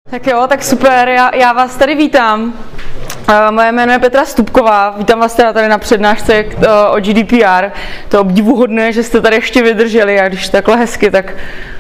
Tak jo, tak super, já vás tady vítám. Moje jméno je Petra Stupková, vítám vás tady na přednášce o GDPR. To je obdivuhodné, že jste tady ještě vydrželi a když takhle hezky, tak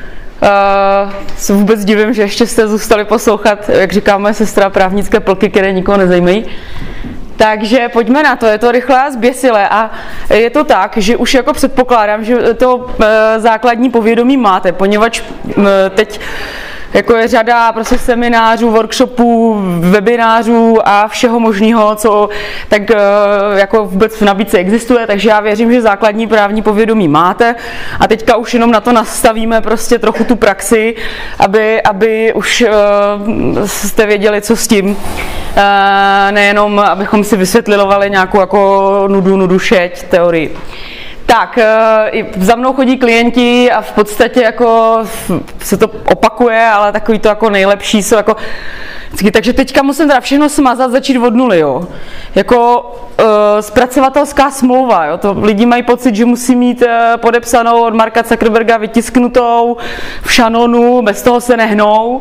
se vůbec divím, že ještě jste zůstali poslouchat, jak říká moje sestra, právnické plky, které nikoho nezajímají. Takže pojďme na to, je to rychlé a zběsilé a je to tak, že už jako předpokládám, že to základní povědomí máte, poněvadž teď jako je řada prostě seminářů, workshopů, webinářů a všeho možného, co tak jako vůbec v nabídce existuje, takže já věřím, že základní právní povědomí máte a teďka už jenom na to nastavíme prostě trochu tu praxi, aby už jste věděli, co s tím. Nejenom, abychom si vysvětlilovali nějakou jako nudu šeť teorii. Tak, za mnou chodí klienti a v podstatě jako se to opakuje, ale takový to jako nejlepší jsou jako takže teďka musím teda všechno smazat, začít od nuly, jo. Jako zpracovatelská smlouva, jo. To lidi mají pocit, že musí mít podepsanou od Marka Zuckerberga vytisknutou v šanonu, bez toho se nehnou.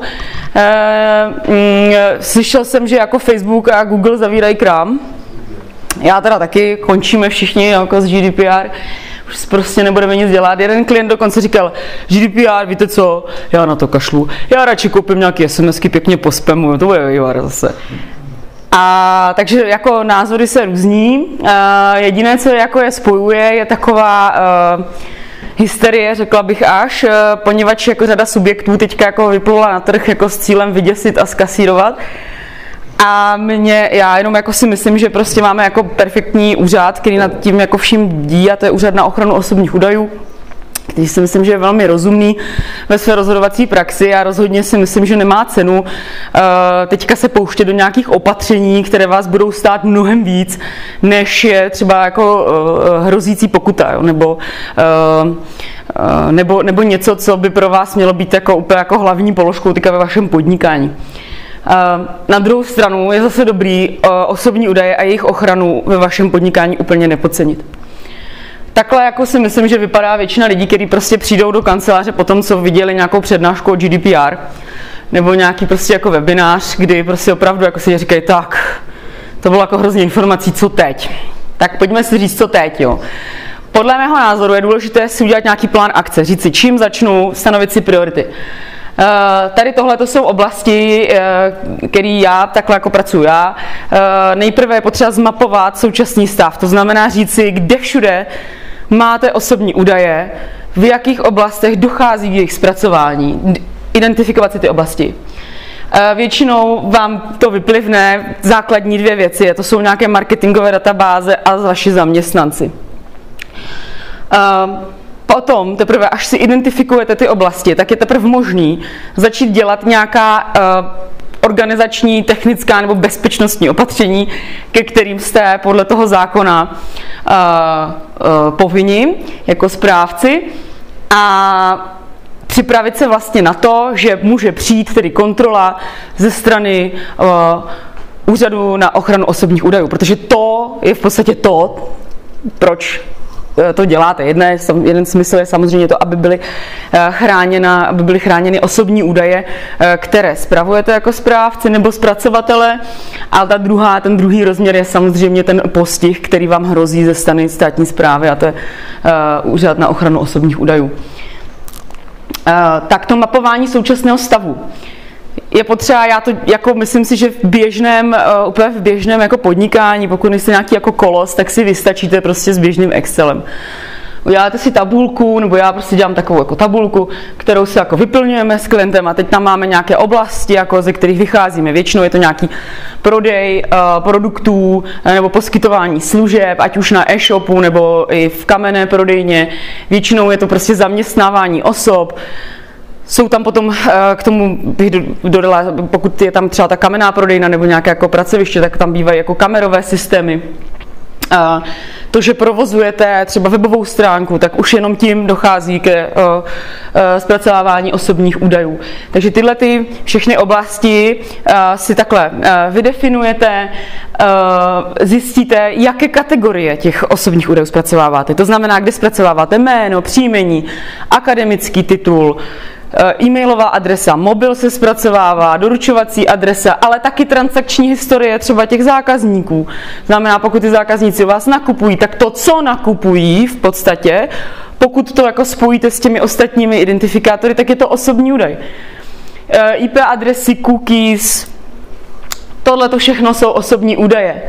Slyšel jsem, že jako Facebook a Google zavírají krám. Já teda taky, končíme všichni jako z GDPR, už prostě nebudeme nic dělat. Jeden klient dokonce říkal, GDPR, víte co, já na to kašlu, já radši koupím nějaké SMSky pěkně po spamu, to bude vývar zase. A takže jako názory se různí, jediné, co jako je spojuje, je taková hysterie, řekla bych až, poněvadž jako řada subjektů teďka jako vyplula na trh jako s cílem vyděsit a zkasírovat. A já jenom jako si myslím, že prostě máme jako perfektní úřad, který nad tím jako vším dí, a to je Úřad na ochranu osobních údajů, který si myslím, že je velmi rozumný ve své rozhodovací praxi a rozhodně si myslím, že nemá cenu teďka se pouštět do nějakých opatření, které vás budou stát mnohem víc, než je třeba jako hrozící pokuta, jo, nebo něco, co by pro vás mělo být jako úplně jako hlavní položkou teďka ve vašem podnikání. Na druhou stranu je zase dobrý osobní údaje a jejich ochranu ve vašem podnikání úplně nepodcenit. Takhle jako si myslím, že vypadá většina lidí, kteří prostě přijdou do kanceláře po tom, co viděli nějakou přednášku o GDPR nebo nějaký prostě jako webinář, kdy prostě opravdu jako si říkají, tak to bylo jako hrozně informací, co teď. Tak pojďme si říct, co teď, jo. Podle mého názoru je důležité si udělat nějaký plán akce, říct si, čím začnu, stanovit si priority. Tady tohle to jsou oblasti, které já takhle jako pracuji já. Nejprve je potřeba zmapovat současný stav, to znamená říct si, kde všude máte osobní údaje, v jakých oblastech dochází k jejich zpracování, identifikovat si ty oblasti. Většinou vám to vyplivne základní dvě věci, to jsou nějaké marketingové databáze a vaši zaměstnanci. Potom teprve, až si identifikujete ty oblasti, tak je teprve možný začít dělat nějaká organizační, technická nebo bezpečnostní opatření, ke kterým jste podle toho zákona povinni jako správci a připravit se vlastně na to, že může přijít tedy kontrola ze strany Úřadu na ochranu osobních údajů, protože to je v podstatě to, proč to děláte. Jeden smysl je samozřejmě to, aby byly chráněny osobní údaje, které spravujete jako správci nebo zpracovatele, a ten druhý rozměr je samozřejmě ten postih, který vám hrozí ze strany státní správy, a to je Úřad na ochranu osobních údajů. Tak to mapování současného stavu. Je potřeba, já to jako myslím si, že úplně v běžném jako podnikání, pokud nejste nějaký jako kolos, tak si vystačíte prostě s běžným Excelem. Uděláte si tabulku, nebo já prostě dělám takovou jako tabulku, kterou si jako vyplňujeme s klientem a teď tam máme nějaké oblasti, jako ze kterých vycházíme. Většinou je to nějaký prodej produktů nebo poskytování služeb, ať už na e-shopu nebo i v kamenné prodejně. Většinou je to prostě zaměstnávání osob. Jsou tam potom, k tomu bych dodala, pokud je tam třeba ta kamenná prodejna nebo nějaké jako pracoviště, tak tam bývají jako kamerové systémy. To, že provozujete třeba webovou stránku, tak už jenom tím dochází ke zpracovávání osobních údajů. Takže tyhle všechny oblasti si takhle vydefinujete, zjistíte, jaké kategorie těch osobních údajů zpracováváte. To znamená, kde zpracováváte jméno, příjmení, akademický titul, e-mailová adresa, mobil se zpracovává, doručovací adresa, ale taky transakční historie třeba těch zákazníků. Znamená, pokud ty zákazníci u vás nakupují, tak to, co nakupují v podstatě, pokud to jako spojíte s těmi ostatními identifikátory, tak je to osobní údaj. IP adresy, cookies, tohle to všechno jsou osobní údaje.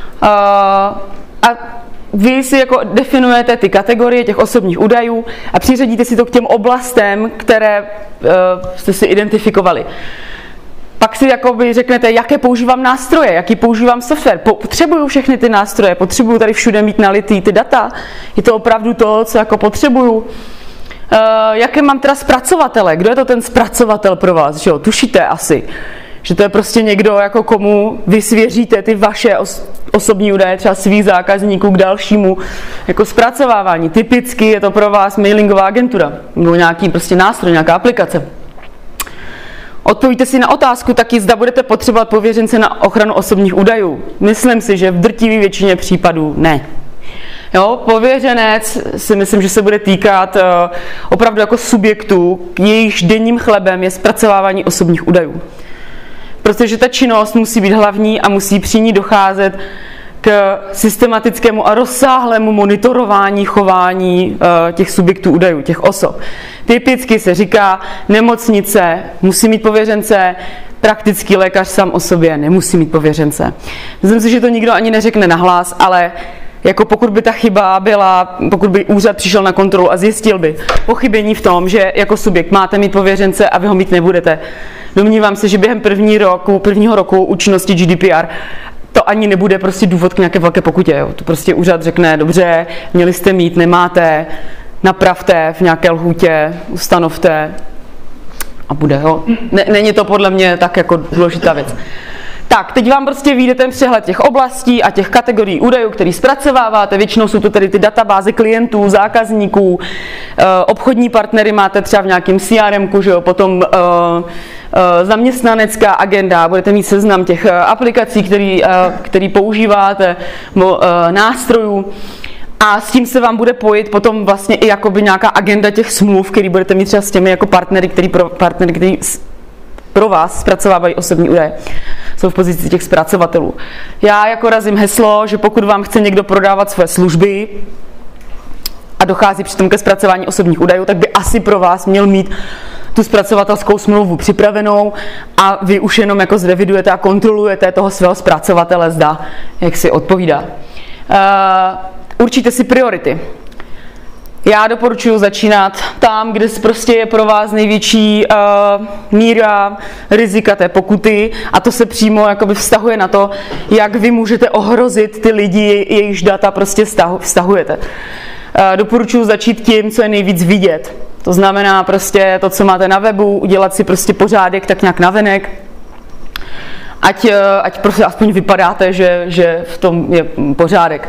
A vy si jako definujete ty kategorie těch osobních údajů a přiřadíte si to k těm oblastem, které jste si identifikovali. Pak si jakoby řeknete, jaké používám nástroje, jaký používám software. Potřebuju všechny ty nástroje, potřebuju tady všude mít nalitý ty data. Je to opravdu to, co jako potřebuju. Jaké mám teda zpracovatele? Kdo je to ten zpracovatel pro vás? Že jo? Tušíte asi, že to je prostě někdo, jako komu vy svěříte ty vaše osobní údaje třeba svých zákazníků k dalšímu jako zpracovávání. Typicky je to pro vás mailingová agentura nebo nějaký prostě nástroj, nějaká aplikace. Odpovíte si na otázku taky, zda budete potřebovat pověřence na ochranu osobních údajů. Myslím si, že v drtivé většině případů ne. Jo, pověřenec si myslím, že se bude týkat opravdu jako subjektů, jejichž denním chlebem je zpracovávání osobních údajů. Protože ta činnost musí být hlavní a musí při ní docházet k systematickému a rozsáhlému monitorování chování těch subjektů údajů, těch osob. Typicky se říká, nemocnice musí mít pověřence, praktický lékař sám o sobě nemusí mít pověřence. Myslím si, že to nikdo ani neřekne nahlas, ale jako pokud by ta chyba byla, pokud by úřad přišel na kontrolu a zjistil by pochybení v tom, že jako subjekt máte mít pověřence a vy ho mít nebudete. Domnívám se, že během prvního roku účinnosti GDPR to ani nebude prostě důvod k nějaké velké pokutě. Jo. To prostě úřad řekne, dobře, měli jste mít, nemáte, napravte v nějaké lhůtě, ustanovte a bude. Jo. Není to podle mě tak jako důležitá věc. Tak, teď vám prostě vyjde ten přehled těch oblastí a těch kategorií údajů, který zpracováváte. Většinou jsou to tedy ty databáze klientů, zákazníků, obchodní partnery máte třeba v nějakém CRM-ku, že jo, potom zaměstnanecká agenda, budete mít seznam těch aplikací, který používáte, nástrojů. A s tím se vám bude pojit potom vlastně i jakoby nějaká agenda těch smluv, který budete mít třeba s těmi jako partnery, který pro vás zpracovávají osobní údaje. Jsou v pozici těch zpracovatelů. Já jako razím heslo, že pokud vám chce někdo prodávat své služby a dochází přitom ke zpracování osobních údajů, tak by asi pro vás měl mít tu zpracovatelskou smlouvu připravenou a vy už jenom jako zrevidujete a kontrolujete toho svého zpracovatele, zda, jak si odpovídá. Určíte si priority. Já doporučuji začínat tam, kde prostě je pro vás největší míra rizika té pokuty a to se přímo jakoby vztahuje na to, jak vy můžete ohrozit ty lidi, jejichž data prostě vztahujete. Doporučuji začít tím, co je nejvíc vidět. To znamená prostě to, co máte na webu, udělat si prostě pořádek tak nějak navenek, ať prostě aspoň vypadáte, že v tom je pořádek.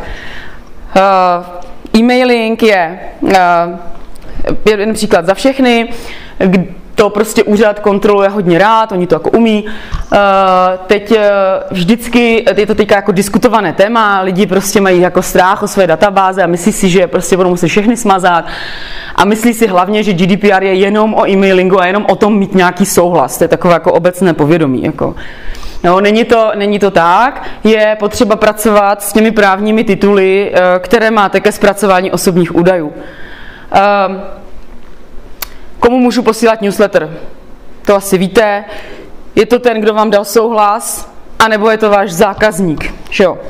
E-mailing je jeden příklad za všechny, to prostě úřad kontroluje hodně rád, oni to jako umí. Teď vždycky, je to teďka jako diskutované téma, lidi prostě mají jako strach o své databáze a myslí si, že prostě budou muset všechny smazat a myslí si hlavně, že GDPR je jenom o e-mailingu a jenom o tom mít nějaký souhlas, to je takové jako obecné povědomí. Jako. No, není to tak, je potřeba pracovat s těmi právními tituly, které máte ke zpracování osobních údajů. Komu můžu posílat newsletter? To asi víte. Je to ten, kdo vám dal souhlas, anebo je to váš zákazník, že jo?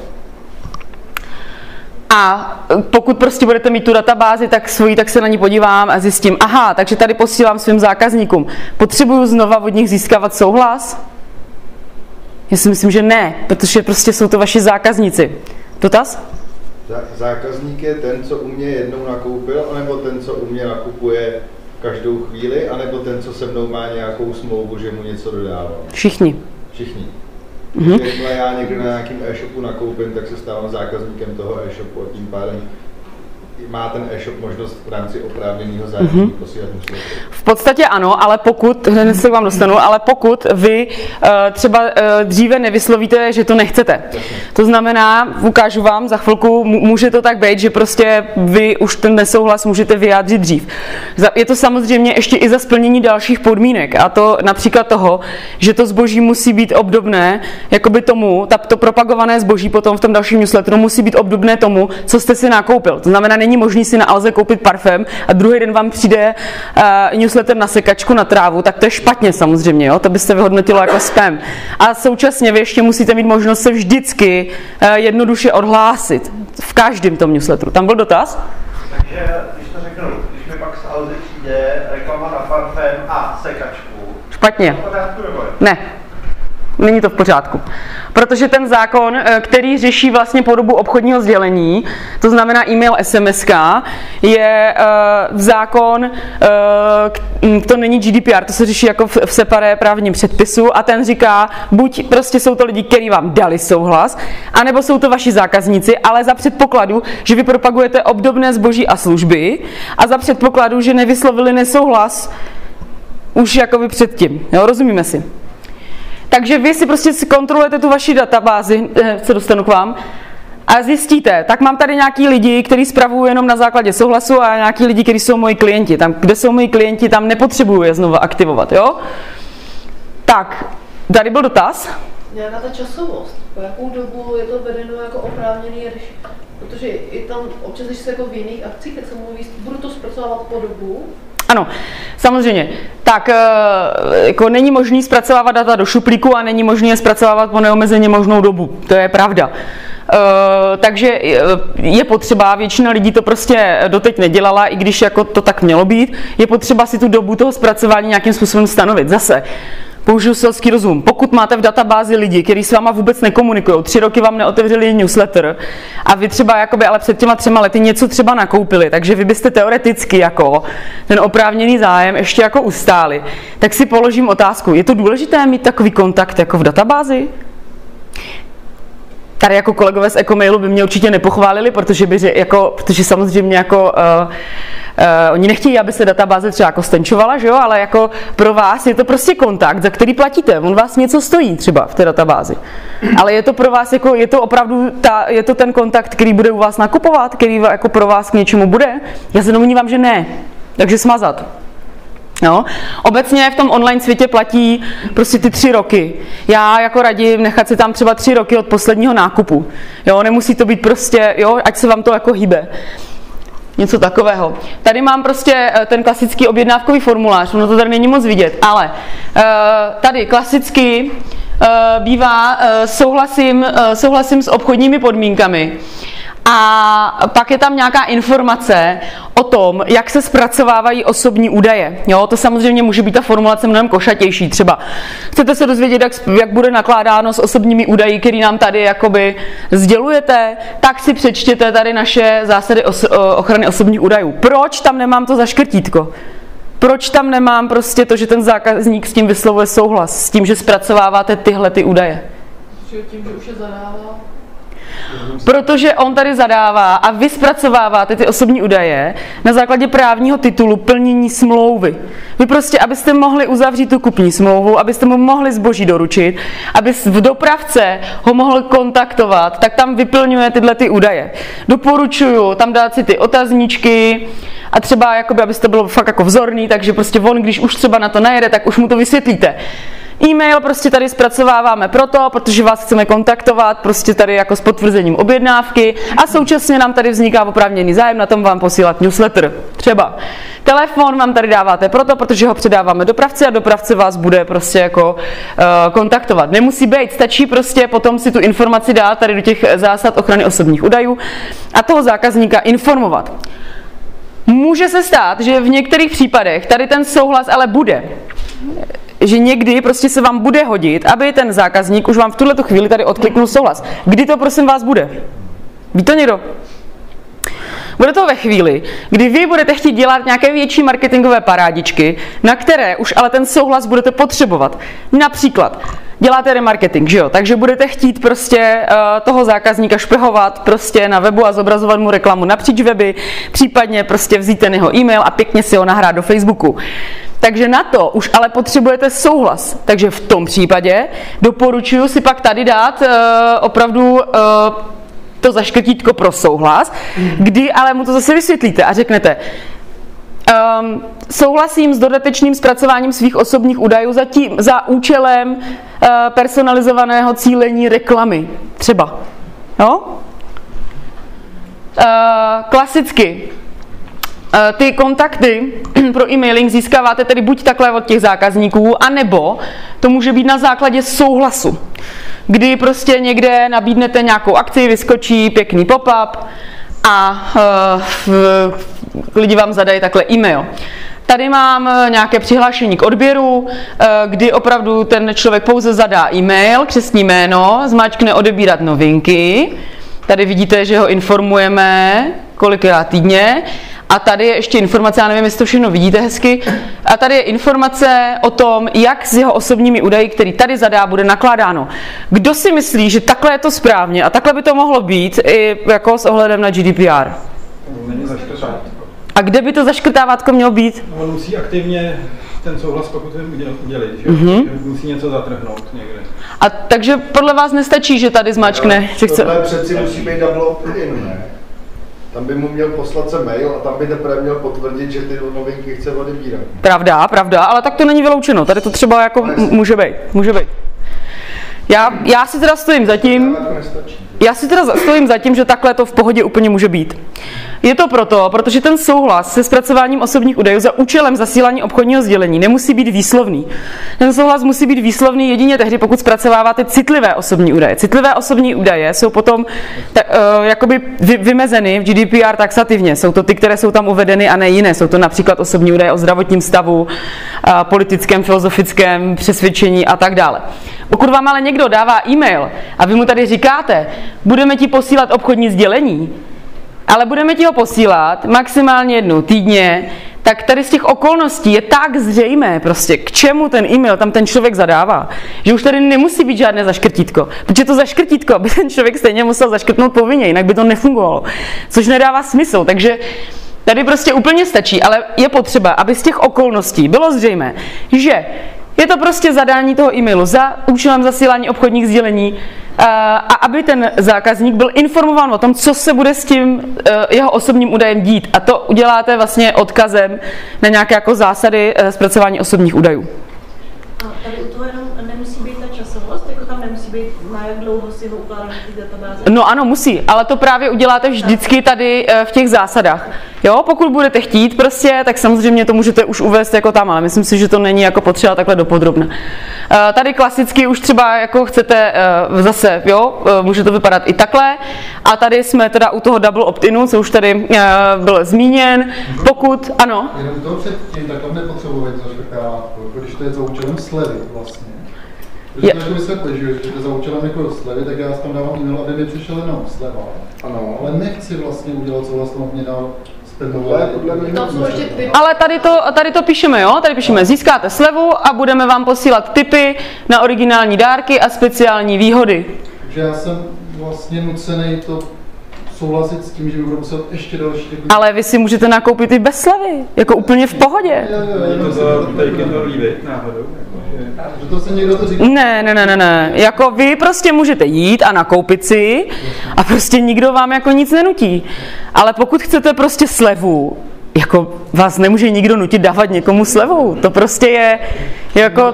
A pokud prostě budete mít tu databázi, tak se na ní podívám a zjistím, aha, takže tady posílám svým zákazníkům. Potřebuju znova od nich získávat souhlas? Já si myslím, že ne, protože prostě jsou to vaši zákazníci. Dotaz? Zákazník je ten, co u mě jednou nakoupil, anebo ten, co u mě nakupuje každou chvíli, anebo ten, co se mnou má nějakou smlouvu, že mu něco dodává? Všichni. Jakmile já někde na nějakém e-shopu nakoupím, tak se stávám zákazníkem toho e-shopu a tím pádem má ten e-shop možnost v rámci oprávněného zájmu posílat newsletter? V podstatě ano, ale pokud, hned se k vám dostanu, ale pokud vy třeba dříve nevyslovíte, že to nechcete. To znamená, ukážu vám za chvilku, může to tak být, že prostě vy už ten nesouhlas můžete vyjádřit dřív. Je to samozřejmě ještě i za splnění dalších podmínek, a to například toho, že to zboží musí být obdobné jakoby tomu, to propagované zboží potom v tom dalším newsletteru musí být obdobné tomu, co jste si nakoupil. To znamená, není možný si na Alze koupit parfém a druhý den vám přijde newsletter na sekačku na trávu, tak to je špatně samozřejmě, jo? To byste vyhodnotilo jako spam. A současně vy ještě musíte mít možnost se vždycky jednoduše odhlásit v každém tom newsletteru. Tam byl dotaz? Takže, když to řeknu, když mi pak z Alzy přijde reklama na parfém a sekačku, Špatně. to pořádku nebo Ne. Není to v pořádku. Protože ten zákon, který řeší vlastně podobu obchodního sdělení, to znamená e-mail, SMS, je zákon, to není GDPR, to se řeší jako v separé právním předpisu a ten říká, buď prostě jsou to lidi, kteří vám dali souhlas, anebo jsou to vaši zákazníci, ale za předpokladu, že vy propagujete obdobné zboží a služby a za předpokladu, že nevyslovili nesouhlas už jakoby předtím. Jo, rozumíme si? Takže vy si prostě kontrolujete tu vaši databázi, se dostanu k vám, a zjistíte, tak mám tady nějaký lidi, kteří spravují jenom na základě souhlasu a nějaký lidi, kteří jsou moji klienti. Tam, kde jsou moji klienti, tam nepotřebuju je znovu aktivovat, jo? Tak, tady byl dotaz. Nějaká ta časovost, po jakou dobu je to vedeno jako oprávněný rešit? Protože i tam občas, když se jako v jiných akcích, tak se mluví, budu to zpracovávat po dobu. Ano, samozřejmě. Tak jako není možné zpracovávat data do šuplíku a není možné je zpracovávat po neomezeně možnou dobu. To je pravda. Takže je potřeba, většina lidí to prostě doteď nedělala, i když jako to tak mělo být, je potřeba si tu dobu toho zpracování nějakým způsobem stanovit. Zase, použiju selský rozum. Pokud máte v databázi lidi, kteří s váma vůbec nekomunikují, 3 roky vám neotevřeli newsletter a vy třeba jakoby, ale před těma 3 lety něco třeba nakoupili, takže vy byste teoreticky jako ten oprávněný zájem ještě jako ustáli, tak si položím otázku, je to důležité mít takový kontakt jako v databázi? Tady jako kolegové z Ecomailu by mě určitě nepochválili, protože samozřejmě jako oni nechtějí, aby se databáze třeba jako stenčovala, že jo? Ale jako pro vás je to prostě kontakt, za který platíte. On vás něco stojí třeba v té databázi. Ale je to pro vás jako, je to opravdu je to ten kontakt, který bude u vás nakupovat, který jako pro vás k něčemu bude? Já se domnívám, že ne. Takže smazat. No. Obecně v tom online světě platí prostě ty 3 roky. Já jako radím nechat si tam třeba 3 roky od posledního nákupu. Jo, nemusí to být prostě, jo, ať se vám to jako hýbe. Něco takového. Tady mám prostě ten klasický objednávkový formulář, ono to tady není moc vidět, ale tady klasicky bývá souhlasím s obchodními podmínkami. A pak je tam nějaká informace o tom, jak se zpracovávají osobní údaje. Jo, to samozřejmě může být ta formulace mnohem košatější. Třeba chcete se dozvědět, jak bude nakládáno s osobními údaji, který nám tady jakoby sdělujete, tak si přečtěte tady naše zásady ochrany osobních údajů. Proč tam nemám to zaškrtítko? Proč tam nemám prostě to, že ten zákazník s tím vyslovuje souhlas, s tím, že zpracováváte tyhle ty údaje? Tím, že už je zadává. Protože on tady zadává a vy zpracováváte ty osobní údaje na základě právního titulu plnění smlouvy. Vy prostě, abyste mohli uzavřít tu kupní smlouvu, abyste mu mohli zboží doručit, aby v dopravce ho mohl kontaktovat, tak tam vyplňuje tyhle ty údaje. Doporučuju tam dát si ty otazníčky a třeba, jakoby, abyste bylo fakt jako vzorný, takže prostě on, když už třeba na to najede, tak už mu to vysvětlíte. E-mail prostě tady zpracováváme protože vás chceme kontaktovat, prostě tady jako s potvrzením objednávky a současně nám tady vzniká oprávněný zájem na tom vám posílat newsletter. Třeba telefon vám tady dáváte protože ho předáváme dopravci a dopravce vás bude prostě jako kontaktovat. Nemusí být, stačí prostě potom si tu informaci dát tady do těch zásad ochrany osobních údajů a toho zákazníka informovat. Může se stát, že v některých případech tady ten souhlas ale bude. Že někdy prostě se vám bude hodit, aby ten zákazník už vám v tuhletu chvíli tady odkliknul souhlas. Kdy to prosím vás bude? Ví to někdo? Bude to ve chvíli, kdy vy budete chtít dělat nějaké větší marketingové parádičky, na které už ale ten souhlas budete potřebovat. Například, děláte remarketing, že jo? Takže budete chtít prostě toho zákazníka špehovat prostě na webu a zobrazovat mu reklamu napříč weby, případně prostě vzít ten jeho e-mail a pěkně si ho nahrát do Facebooku. Takže na to už ale potřebujete souhlas. Takže v tom případě doporučuji si pak tady dát opravdu to zaškrtítko pro souhlas, kdy ale mu to zase vysvětlíte a řeknete, souhlasím s dodatečným zpracováním svých osobních údajů za účelem personalizovaného cílení reklamy. Třeba. No? Klasicky. Ty kontakty pro e-mailing získáváte tedy buď takhle od těch zákazníků, anebo to může být na základě souhlasu, kdy prostě někde nabídnete nějakou akci, vyskočí pěkný pop-up a lidi vám zadají takhle e-mail. Tady mám nějaké přihlášení k odběru, kdy opravdu ten člověk pouze zadá e-mail, křestní jméno, zmáčkne odebírat novinky. Tady vidíte, že ho informujeme kolikrát týdně. A tady je ještě informace, já nevím, jestli to všechno vidíte hezky. A tady je informace o tom, jak s jeho osobními údaji, který tady zadá, bude nakládáno. Kdo si myslí, že takhle je to správně a takhle by to mohlo být i jako s ohledem na GDPR? A kde by to zaškrtávátko mělo být? No, on musí aktivně ten souhlas pokud udělit, že? Musí něco zatrhnout někde. A takže podle vás nestačí, že tady zmáčkne, že chce... Tohle přeci musí být double opt-in, ne? Tam by mu měl poslat se mail a tam by teprve měl potvrdit, že ty novinky chce odebírat. Pravda, ale tak to není vyloučeno. Tady to třeba jako může být. Já si teda stojím za tím, že takhle to v pohodě úplně může být. Je to proto, protože ten souhlas se zpracováním osobních údajů za účelem zasílání obchodního sdělení nemusí být výslovný. Ten souhlas musí být výslovný jedině tehdy, pokud zpracováváte citlivé osobní údaje. Citlivé osobní údaje jsou potom jakoby vymezeny v GDPR taxativně. Jsou to ty, které jsou tam uvedeny a ne jiné. Jsou to například osobní údaje o zdravotním stavu, politickém, filozofickém přesvědčení a tak dále. Pokud vám ale někdo dává e-mail a vy mu tady říkáte, budeme ti posílat obchodní sdělení, ale budeme ti ho posílat maximálně jednou týdně, tak tady z těch okolností je tak zřejmé prostě, k čemu ten e-mail tam ten člověk zadává, že už tady nemusí být žádné zaškrtítko, protože to zaškrtítko by ten člověk stejně musel zaškrtnout povinně, jinak by to nefungovalo, což nedává smysl, takže tady prostě úplně stačí, ale je potřeba, aby z těch okolností bylo zřejmé, že je to prostě zadání toho e-mailu za účelem zasílání obchodních sdělení a aby ten zákazník byl informován o tom, co se bude s tím jeho osobním údajem dít. A to uděláte vlastně odkazem na nějaké jako zásady zpracování osobních údajů. A tady u toho jenom nemusí být ta časovost, jako tam nemusí být, na jak dlouho si ho ukládáte v té databáze? No ano, musí, ale to právě uděláte vždycky tady v těch zásadách. Jo, pokud budete chtít prostě, tak samozřejmě to můžete už uvést jako tam, ale myslím si, že to není jako potřeba takhle dopodrobna. Tady klasicky už třeba jako chcete zase, jo, může to vypadat i takhle. A tady jsme teda u toho double opt-inu, co už tady byl zmíněn. Pokud, ano. Jenom to předtím, tak tam nepotřebuje zaškrtávátko, když to je za účelem slevy vlastně. Když to vysvětlíš, že to je za účelem jako slevy, tak já tam dávám e-mail, aby mi přišel jenom sleva. Ano. Ale nechci vlastně udělat, co vlastně mě dal ale tady to píšeme, jo? Tady píšeme, získáte slevu a budeme vám posílat tipy na originální dárky a speciální výhody. Takže já jsem vlastně nucený to souhlasit s tím, že budu muset ještě další... Ale vy si můžete nakoupit i bez slevy, jako úplně v pohodě. Ne. Jako vy prostě můžete jít a nakoupit si a prostě nikdo vám jako nic nenutí. Ale pokud chcete prostě slevu, jako vás nemůže nikdo nutit dávat někomu slevu. To prostě je jako...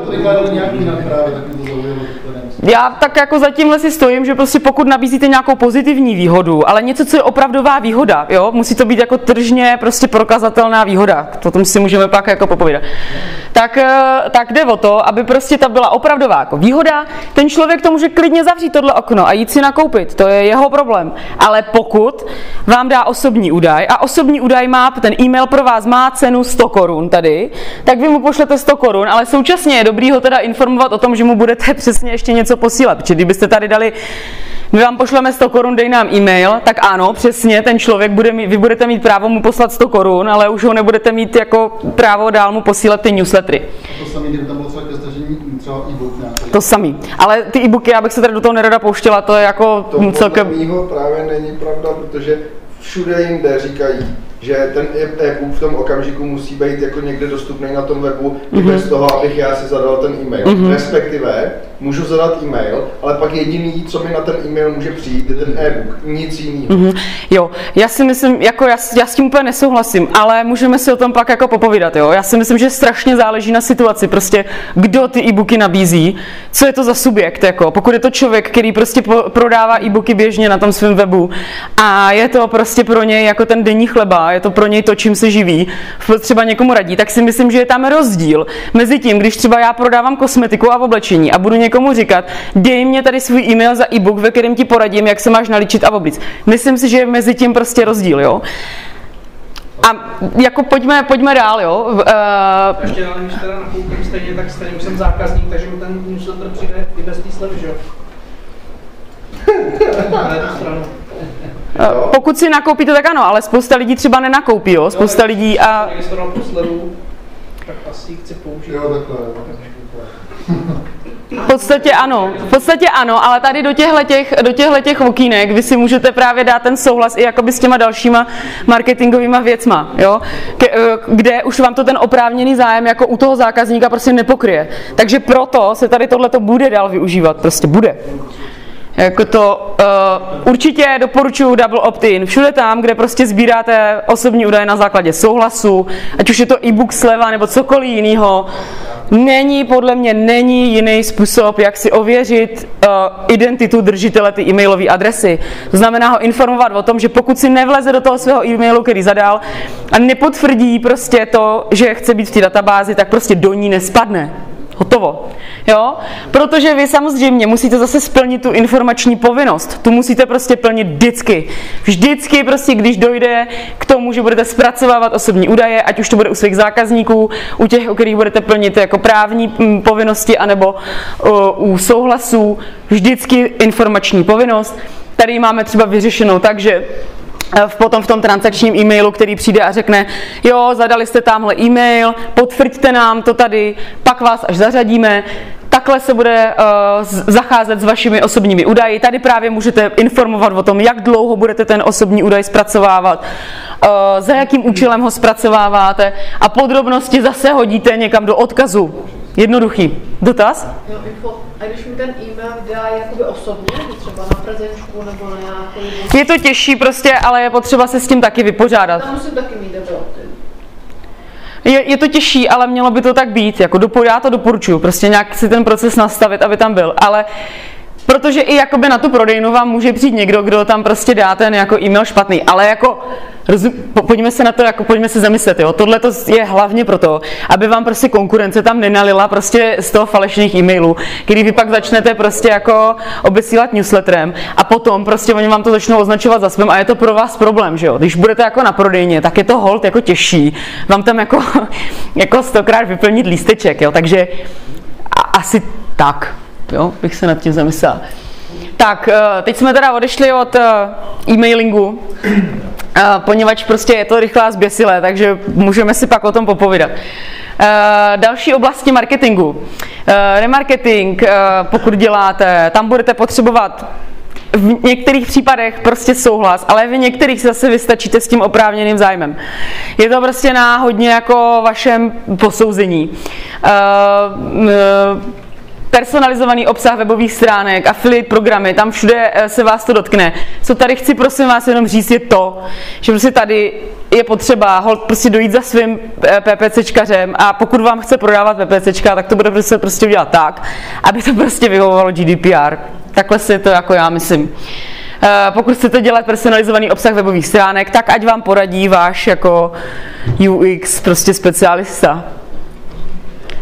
Já tak jako za tímhle si stojím, že prostě pokud nabízíte nějakou pozitivní výhodu, ale něco, co je opravdová výhoda, jo, musí to být jako tržně prostě prokazatelná výhoda, to tom si můžeme pak jako popovídat. Tak jde o to, aby prostě ta byla opravdová jako výhoda, ten člověk to může klidně zavřít tohle okno a jít si nakoupit, to je jeho problém. Ale pokud vám dá osobní údaj a osobní údaj má, ten e-mail pro vás má cenu 100 korun tady, tak vy mu pošlete 100 korun, ale současně je dobrý ho teda informovat o tom, že mu budete přesně ještě něco posílat, protože kdybyste tady dali my vám pošleme 100 korun, dej nám e-mail, tak ano, přesně, ten člověk vy budete mít právo mu poslat 100 korun, ale už ho nebudete mít jako právo dál mu posílat ty newslettery. To samý, kdyby tam bylo třeba ke stažení třeba e-book nějaký. To samý. Ale ty e-booky, já bych se tady do toho nerada pouštěla, to je jako to celkem... To mýho právě není pravda, protože všude jinde říkají, že ten e-book v tom okamžiku musí být jako někde dostupný na tom webu, bez toho, abych já si zadal ten e-mail. Respektive můžu zadat e-mail, ale pak jediný, co mi na ten e-mail může přijít, je ten e-book, nic jiného. Jo, já si myslím, jako já s tím úplně nesouhlasím, ale můžeme si o tom pak jako popovídat, jo. Já si myslím, že strašně záleží na situaci, prostě kdo ty e-booky nabízí, co je to za subjekt, jako pokud je to člověk, který prostě prodává e-booky běžně na tom svém webu a je to prostě pro něj jako ten denní chleba, je to pro něj to, čím se živí, třeba někomu radí, tak si myslím, že je tam rozdíl mezi tím, když třeba já prodávám kosmetiku a oblečení a budu někomu říkat, dej mě tady svůj e-mail za e-book, ve kterém ti poradím, jak se máš nalíčit a oblíct. Myslím si, že je mezi tím prostě rozdíl, jo. A jako pojďme dál, jo. Ještě ale když teda nakoupím stejně, tak stejně už jsem zákazník, takže mu ten newsletter přijde i bez té slevy, že jo? Na jednu stranu. Pokud si nakoupíte, tak ano, ale spousta lidí třeba nenakoupí, jo. Spousta lidí a... Když to dal tu slevu, tak asi ji chci použít. Jo, takhle. V podstatě ano, ale tady do těchto okýnek vy si můžete právě dát ten souhlas i jakoby s těma dalšíma marketingovýma věcma, jo? Kde už vám to ten oprávněný zájem jako u toho zákazníka prostě nepokryje. Takže proto se tady tohleto bude dál využívat, prostě bude. Jako to určitě doporučuji double opt-in. Všude tam, kde prostě sbíráte osobní údaje na základě souhlasu, ať už je to e-book sleva nebo cokoliv jiného, podle mě není jiný způsob, jak si ověřit identitu držitele ty e-mailové adresy. To znamená ho informovat o tom, že pokud si nevleze do toho svého e-mailu, který zadal a nepotvrdí prostě to, že chce být v té databázi, tak prostě do ní nespadne. Hotovo. Jo? Protože vy samozřejmě musíte zase splnit tu informační povinnost. Tu musíte prostě plnit vždycky. Vždycky prostě, když dojde k tomu, že budete zpracovávat osobní údaje, ať už to bude u svých zákazníků, u těch, u kterých budete plnit jako právní povinnosti, anebo u souhlasů, vždycky informační povinnost. Tady máme třeba vyřešenou tak, že potom v tom transakčním e-mailu, který přijde a řekne, jo, zadali jste tamhle e-mail, potvrďte nám to tady, pak vás až zařadíme, takhle se bude zacházet s vašimi osobními údaji. Tady právě můžete informovat o tom, jak dlouho budete ten osobní údaj zpracovávat, za jakým účelem ho zpracováváte a podrobnosti zase hodíte někam do odkazu. Jednoduchý. Dotaz? Jo, info. A když mi ten e-mail dá jakoby osobně, třeba na prezenčku nebo na nějakou... Je to těžší prostě, ale je potřeba se s tím taky vypořádat. Tam musím taky mít double opt-in. Je to těžší, ale mělo by to tak být. Jako já to doporučuji, prostě nějak si ten proces nastavit, aby tam byl. Ale protože i jakoby na tu prodejnu vám může přijít někdo, kdo tam prostě dá ten jako e-mail špatný. Ale jako, pojďme se na to, jako pojďme se zamyslet, jo. Tohle to je hlavně proto, aby vám prostě konkurence tam nenalila prostě z toho falešných e-mailů, který vy pak začnete prostě jako obesílat newsletterem a potom prostě oni vám to začnou označovat za spam a je to pro vás problém, že jo. Když budete jako na prodejně, tak je to hold jako těžší vám tam jako 100krát vyplnit lísteček, jo. Takže asi tak. Jo, bych se nad tím zamyslela. Tak, teď jsme teda odešli od e-mailingu, poněvadž prostě je to rychlá zběsilé, takže můžeme si pak o tom popovídat. Další oblasti marketingu. Remarketing, pokud děláte, tam budete potřebovat v některých případech prostě souhlas, ale v některých zase vystačíte s tím oprávněným zájmem. Je to prostě na hodně jako vašem posouzení. Personalizovaný obsah webových stránek, affiliate programy, tam všude se vás to dotkne. Co tady chci prosím vás jenom říct je to, že prostě tady je potřeba prostě dojít za svým PPCčkařem a pokud vám chce prodávat PPCčka, tak to bude prostě udělat tak, aby to prostě vyhovovalo GDPR. Takhle si to jako já myslím. Pokud chcete dělat personalizovaný obsah webových stránek, tak ať vám poradí váš jako UX prostě specialista.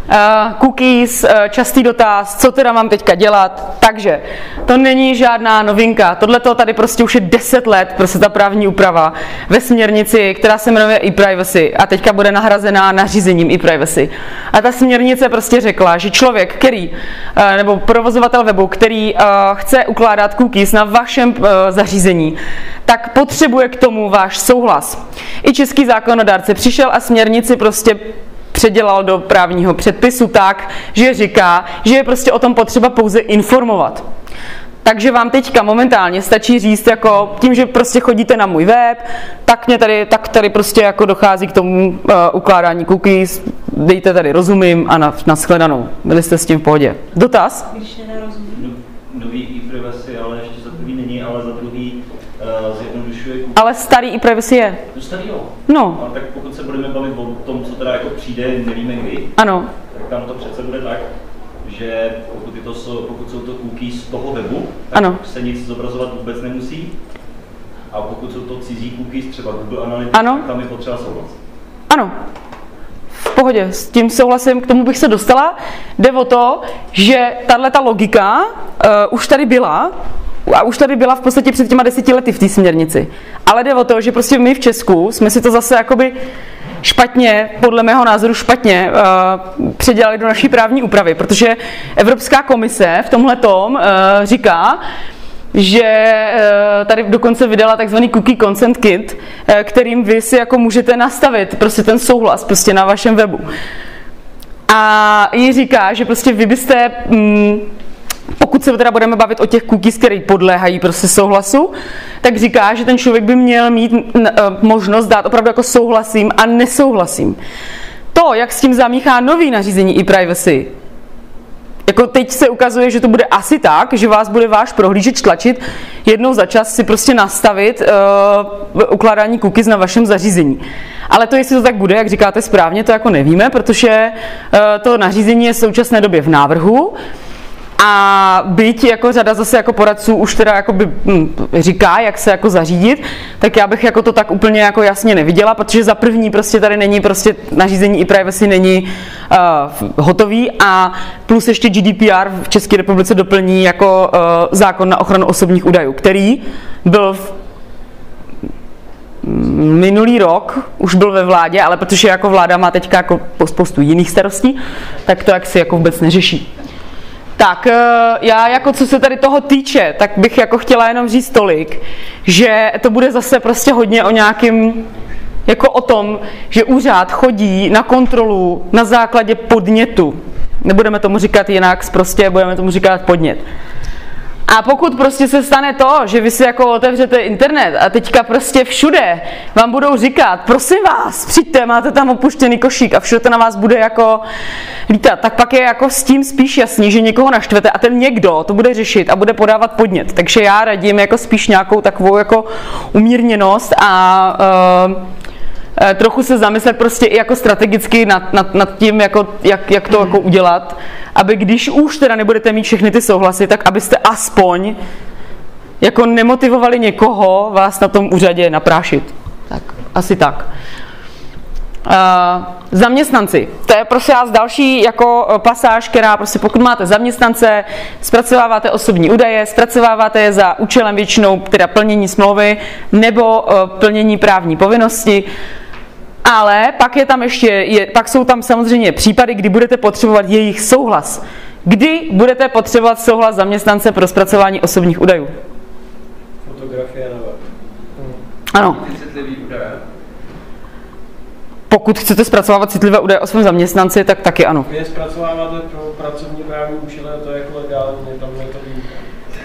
Cookies, častý dotaz, co teda mám teďka dělat. Takže to není žádná novinka. Tohle to tady prostě už je 10 let, prostě ta právní úprava ve směrnici, která se jmenuje e-privacy a teďka bude nahrazená nařízením e-privacy. A ta směrnice prostě řekla, že člověk, který, nebo provozovatel webu, který chce ukládat cookies na vašem zařízení, tak potřebuje k tomu váš souhlas. I český zákonodárce přišel a směrnici prostě předělal do právního předpisu tak, že říká, že je prostě o tom potřeba pouze informovat. Takže vám teďka momentálně stačí říct, jako tím, že prostě chodíte na můj web, tak tady prostě jako dochází k tomu ukládání cookies, dejte tady rozumím a na shledanou. Byli jste s tím v pohodě. Dotaz? Když nerozumím. Nový e-privacy, ale ještě za prvý není, ale za druhý zjednodušuje. Ale starý e-privacy je. Starý jo. No. A tak pokud se budeme bavit o tom, co teda jako přijde, nevíme kdy. Ano. Tak tam to přece bude tak, že pokud jsou to cookies z toho webu, tak ano. se nic zobrazovat vůbec nemusí. A pokud jsou to cizí cookies, třeba Google Analytics, ano. tak tam je potřeba souhlas. Ano. V pohodě, s tím souhlasím, k tomu bych se dostala. Jde o to, že tato logika už tady byla, a už tady byla v podstatě před těma 10 lety v té směrnici. Ale jde o to, že prostě my v Česku jsme si to zase jakoby špatně, podle mého názoru špatně, předělali do naší právní úpravy, protože Evropská komise v tomhletom říká, že tady dokonce vydala takzvaný Cookie Consent Kit, kterým vy si jako můžete nastavit prostě ten souhlas prostě na vašem webu. A jí říká, že prostě vy byste, pokud se teda budeme bavit o těch cookies, které podléhají prostě souhlasu, tak říká, že ten člověk by měl mít možnost dát opravdu jako souhlasím a nesouhlasím. To, jak s tím zamíchá nový nařízení e-privacy, jako teď se ukazuje, že to bude asi tak, že vás bude váš prohlížeč tlačit jednou za čas si prostě nastavit ukládání cookies na vašem zařízení. Ale to, jestli to tak bude, jak říkáte správně, to jako nevíme, protože to nařízení je v současné době v návrhu. A byť jako řada zase jako poradců už teda jakoby říká, jak se jako zařídit, tak já bych jako to tak úplně jako jasně neviděla, protože za první prostě tady není prostě nařízení e-privacy není hotový a plus ještě GDPR v České republice doplní jako zákon na ochranu osobních údajů, který byl minulý rok, už byl ve vládě, ale protože jako vláda má teďka jako spoustu jiných starostí, tak to jak si jako vůbec neřeší. Tak já jako co se tady toho týče, tak bych jako chtěla jenom říct tolik, že to bude zase prostě hodně o nějakým, jako o tom, že úřad chodí na kontrolu na základě podnětu. Nebudeme tomu říkat jinak, prostě budeme tomu říkat podnět. A pokud prostě se stane to, že vy si jako otevřete internet a teďka prostě všude vám budou říkat, prosím vás, přijďte, máte tam opuštěný košík a všude to na vás bude jako lítat, tak pak je jako s tím spíš jasný, že někoho naštvete a ten někdo to bude řešit a bude podávat podnět. Takže já radím jako spíš nějakou takovou jako umírněnost a trochu se zamyslet prostě i jako strategicky nad tím, jako, jak to jako udělat, aby když už teda nebudete mít všechny ty souhlasy, tak abyste aspoň jako nemotivovali někoho vás na tom úřadě naprášit. Tak, asi tak. Zaměstnanci. To je prostě další jako pasáž, která prostě pokud máte zaměstnance, zpracováváte osobní údaje, zpracováváte je za účelem většinou teda plnění smlouvy nebo plnění právní povinnosti. Ale pak je tam pak jsou tam samozřejmě případy, kdy budete potřebovat jejich souhlas. Kdy budete potřebovat souhlas zaměstnance pro zpracování osobních údajů? Fotografie na web. Ano. Citlivý údaje. Pokud chcete zpracovávat citlivé údaje o svém zaměstnanci, tak taky ano. Vy je zpracováváte pro pracovní právní účely, to je jako legální, tam je to výjimka.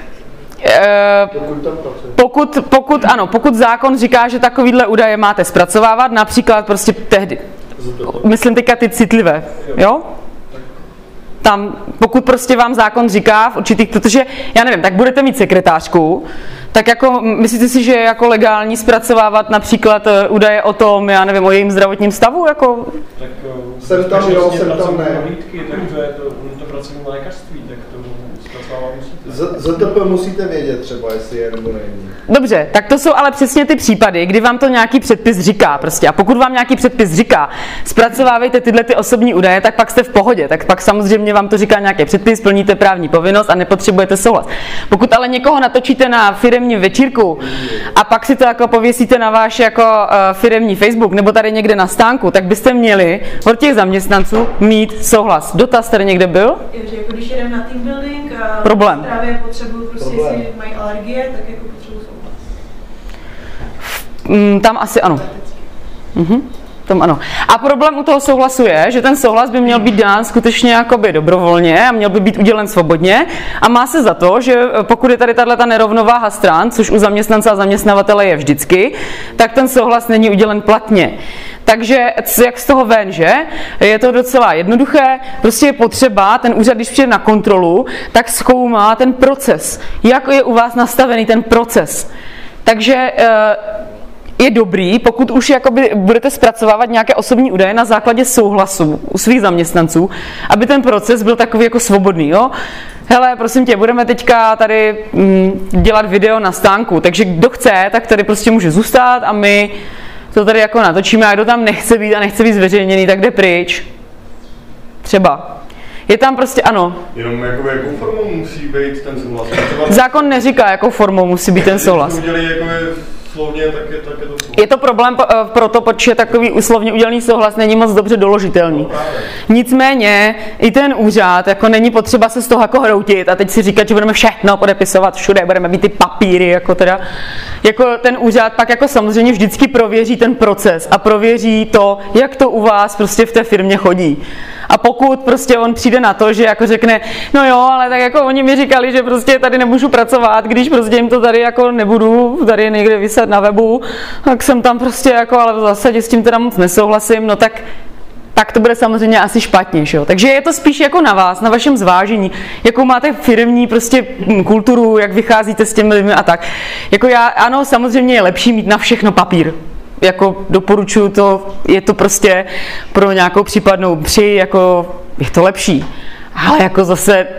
Pokud zákon říká, že takovýhle údaje máte zpracovávat, například prostě tehdy, myslím teďka ty citlivé, jo? Tam, pokud prostě vám zákon říká v určitých, protože, já nevím, tak budete mít sekretářku, tak jako, myslíte si, že je jako legální zpracovávat například údaje o tom, já nevím, o jejím zdravotním stavu, jako? Tak jsem tam, jo, jsem tam, ne. Tak to je to pracovní lékařství, tak to zpracovávat musíte. ZTP musíte vědět třeba, jestli je nebo není. Dobře, tak to jsou ale přesně ty případy, kdy vám to nějaký předpis říká prostě. A pokud vám nějaký předpis říká, zpracovávejte tyhle ty osobní údaje, tak pak jste v pohodě. Tak pak samozřejmě vám to říká nějaký předpis, plníte právní povinnost a nepotřebujete souhlas. Pokud ale někoho natočíte na firemní večírku a pak si to jako pověsíte na váš jako firemní Facebook nebo tady někde na stánku, tak byste měli od těch zaměstnanců mít souhlas. Dotaz tady někde byl? Že jako když jedeme na team building a Problém. právě potřebuju prostě, jestli mají alergie, tak jako potřebuju souhlas. Tam asi ano. Tam ano. A problém u toho souhlasu je, že ten souhlas by měl být dán skutečně jakoby dobrovolně a měl by být udělen svobodně a má se za to, že pokud je tady tato nerovnováha stran, což u zaměstnance a zaměstnavatele je vždycky, tak ten souhlas není udělen platně. Takže jak z toho ven, že? Je to docela jednoduché, prostě je potřeba, ten úřad, když přijde na kontrolu, tak zkoumá ten proces, jak je u vás nastavený ten proces. Takže je dobrý, pokud už jakoby budete zpracovávat nějaké osobní údaje na základě souhlasu u svých zaměstnanců, aby ten proces byl takový jako svobodný, jo? Hele, prosím tě, budeme teďka tady dělat video na stánku, takže kdo chce, tak tady prostě může zůstat a my to tady jako natočíme a kdo tam nechce být a nechce být zveřejněný, tak jde pryč. Třeba. Je tam prostě, ano. Jenom jakou formou musí být ten souhlas? Zákon neříká, jakou formou musí být ten souhlas. Slovně, tak je to souhlas. Je to problém proto, protože takový uslovně udělený souhlas není moc dobře doložitelný. Nicméně i ten úřad, jako není potřeba se z toho jako hroutit a teď si říkat, že budeme všechno podepisovat všude, budeme mít ty papíry, jako teda. Jako ten úřad pak jako samozřejmě vždycky prověří ten proces a prověří to, jak to u vás prostě v té firmě chodí. A pokud prostě on přijde na to, že jako řekne, no jo, ale tak jako oni mi říkali, že prostě tady nemůžu pracovat, když prostě jim to tady jako nebudu tady někde vyset na webu, tak jsem tam prostě jako, ale v zásadě s tím teda moc nesouhlasím, no tak to bude samozřejmě asi špatně, že jo. Takže je to spíš jako na vás, na vašem zvážení, jakou máte firemní prostě kulturu, jak vycházíte s těmi lidmi a tak. Jako ano, samozřejmě je lepší mít na všechno papír. Jako doporučuju to, je to prostě pro nějakou případnou jako je to lepší. Ale jako zase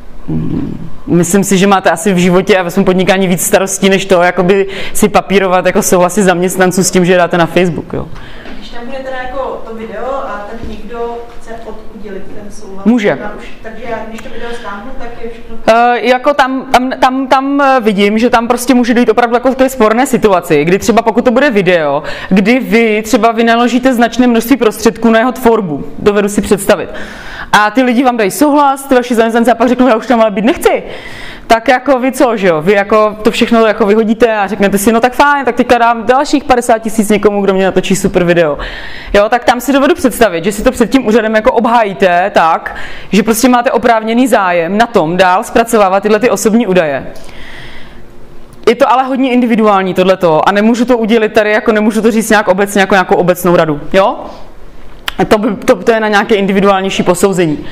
myslím si, že máte asi v životě a ve svém podnikání víc starostí, než to, jakoby si papírovat jako souhlasy zaměstnanců s tím, že dáte na Facebook, jo. Když tam bude teda jako to video a ten někdo chce udělit ten souhlas. Může. Takže já, když to video stáhnu, tak je všechno... Jako tam vidím, že tam prostě může dojít opravdu jako v té sporné situaci, kdy třeba pokud to bude video, kdy vy třeba vynaložíte značné množství prostředků na jeho tvorbu, dovedu si představit. A ty lidi vám dají souhlas, ty vaši zaměstnanci a pak řeknou, já už tam ale být nechci. Tak jako vy co, že jo? Vy jako to všechno jako vyhodíte a řeknete si, no tak fajn, tak teďka dám dalších 50 000 někomu, kdo mě natočí super video. Jo, tak tam si dovedu představit, že si to před tím úřadem jako obhájíte tak, že prostě máte oprávněný zájem na tom dál zpracovávat tyhle ty osobní údaje. Je to ale hodně individuální tohleto a nemůžu to udělit tady, jako nemůžu to říct nějak obecně jako nějakou obecnou radu, jo? To je na nějaké individuálnější posouzení.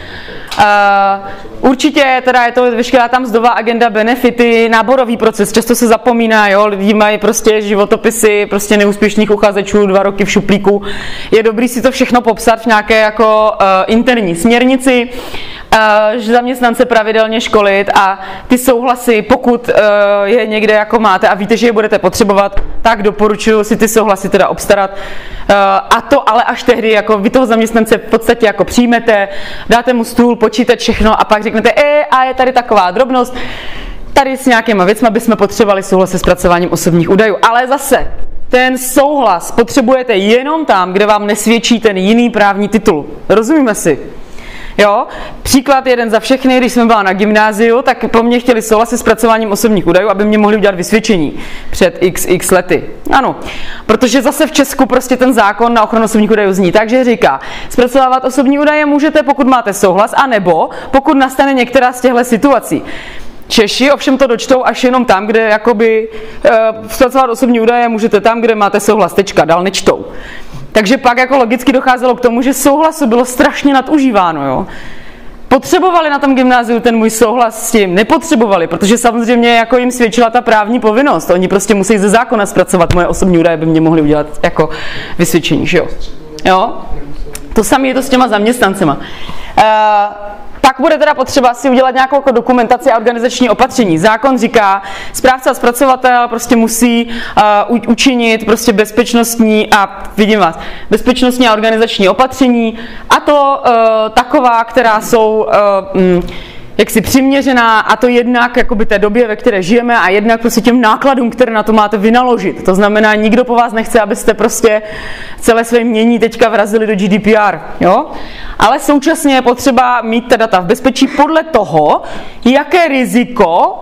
Určitě teda je to veškerá tam mzdová agenda, benefity, náborový proces, často se zapomíná, jo, lidi mají prostě životopisy prostě neúspěšných uchazečů 2 roky v šuplíku. Je dobrý si to všechno popsat v nějaké jako interní směrnici, že zaměstnance pravidelně školit a ty souhlasy, pokud je někde jako máte a víte, že je budete potřebovat, tak doporučuji si ty souhlasy teda obstarat. A to ale až tehdy, jako vy toho zaměstnance v podstatě jako přijmete, dáte mu stůl, počítač, všechno a pak řeknete, a je tady taková drobnost, tady s nějakýma věcma bychom potřebovali souhlas se zpracováním osobních údajů. Ale zase, ten souhlas potřebujete jenom tam, kde vám nesvědčí ten jiný právní titul. Rozumíme si? Jo? Příklad jeden za všechny, když jsme byla na gymnáziu, tak po mně chtěli souhlas se zpracováním osobních údajů, aby mě mohli udělat vysvědčení před x lety. Ano, protože zase v Česku prostě ten zákon na ochranu osobních údajů zní, takže říká, zpracovávat osobní údaje můžete, pokud máte souhlas, anebo pokud nastane některá z těchto situací. Češi ovšem to dočtou až jenom tam, kde jakoby zpracovat osobní údaje můžete tam, kde máte souhlas, tečka, dál nečtou. Takže pak jako logicky docházelo k tomu, že souhlasu bylo strašně nadužíváno, jo. Potřebovali na tom gymnáziu ten můj souhlas s tím? Nepotřebovali, protože samozřejmě jako jim svědčila ta právní povinnost. Oni prostě musí ze zákona zpracovat moje osobní údaje, aby mě mohli udělat jako vysvědčení, že jo. Jo? To samé je to s těma zaměstnancema. pak bude teda potřeba si udělat nějakou jako dokumentaci a organizační opatření. Zákon říká, správce a zpracovatel prostě musí učinit prostě bezpečnostní a organizační opatření, a to taková, která jsou jaksi přiměřená, a to jednak jakoby té době, ve které žijeme, a jednak prostě těm nákladům, které na to máte vynaložit. To znamená, nikdo po vás nechce, abyste prostě celé své mění teďka vrazili do GDPR, jo? Ale současně je potřeba mít ta data v bezpečí podle toho, jaké riziko,